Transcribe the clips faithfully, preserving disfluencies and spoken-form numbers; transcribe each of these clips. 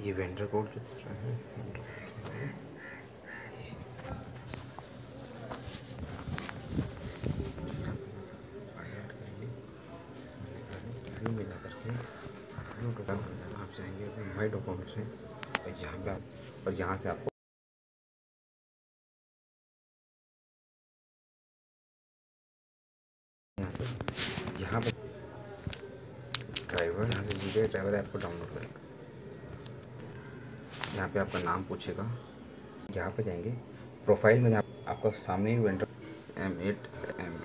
ये vendor code जो दिख रहा है में जा करके आप जाएंगे अपने माई डॉक्यूमेंट से और यहाँ पे आप और यहाँ से आपको यहाँ से यहाँ पे ड्राइवर यहाँ से जी ड्राइवर ऐप को डाउनलोड करें। यहाँ पे आपका नाम पूछेगा, यहाँ पे जाएंगे प्रोफाइल में, जहाँ आपका सामने ही vendor M eight M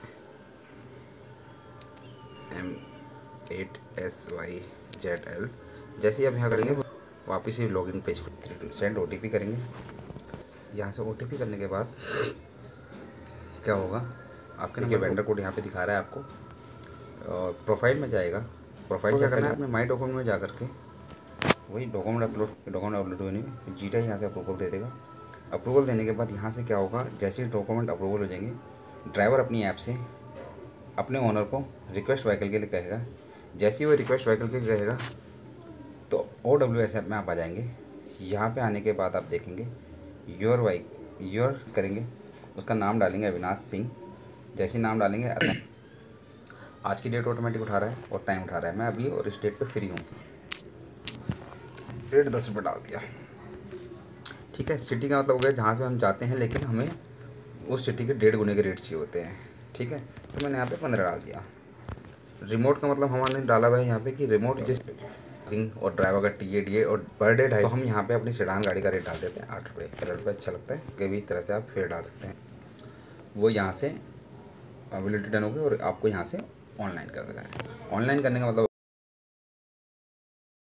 M eight S Y Z L जैसे ही आप यहाँ करेंगे वापस ही लॉगिन पेज को सेंड ओ टी पी करेंगे। यहाँ से ओ टी पी करने के बाद क्या होगा, आपके देखिए वेंडर कोड यहाँ पे दिखा रहा है आपको, और प्रोफाइल में जाएगा। प्रोफाइल क्या करना है, आपने माई डॉक्यूमेंट में जा करके वही डॉक्यूमेंट अपलोड डॉक्यूमेंट अपलोड होने में जीटा यहाँ से अप्रूवल दे देगा। अप्रूवल देने के बाद यहाँ से क्या होगा, जैसे ही डॉक्यूमेंट अप्रूवल हो जाएंगे, ड्राइवर अपनी ऐप से अपने ओनर को रिक्वेस्ट व्हीकल के लिए कहेगा। जैसे ही वो रिक्वेस्ट व्हीकल के लिए कहेगा तो ओ डब्ल्यू एस ऐप में आप आ जाएंगे। यहाँ पे आने के बाद आप देखेंगे योर वाइक योर करेंगे, उसका नाम डालेंगे अविनाश सिंह। जैसे ही नाम डालेंगे आज की डेट ऑटोमेटिक उठा रहा है और टाइम उठा रहा है। मैं अभी और इस डेट पे फ्री हूँ, डेट दस रुपये डाल दिया। ठीक है, सिटी का मतलब हो गया जहाँ से हम जाते हैं, लेकिन हमें उस सिटी के डेढ़ गुने के रेट चाहिए होते हैं। ठीक है, तो मैंने यहाँ पे पंद्रह डाल दिया। रिमोट का मतलब हमारे डाला हुआ है यहाँ पे कि रिमोट जिस और ड्राइवर का टी ए डी ए और पर डे ढाई, तो हम यहाँ पे अपनी सेडान गाड़ी का रेट डाल देते हैं आठ रुपये। कलर पे अच्छा लगता है, कभी इस तरह से आप फेयर डाल सकते हैं। वो यहाँ से अवेलेबिलिटी डन होगी और आपको यहाँ से ऑनलाइन कर देगा। ऑनलाइन करने का मतलब